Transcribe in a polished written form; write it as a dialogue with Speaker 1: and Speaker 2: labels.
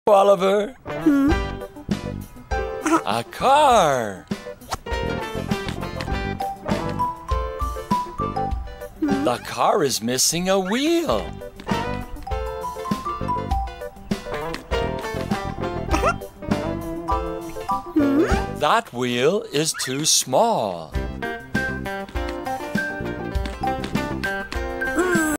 Speaker 1: Oliver. A car. The car is missing a wheel. That wheel is too small.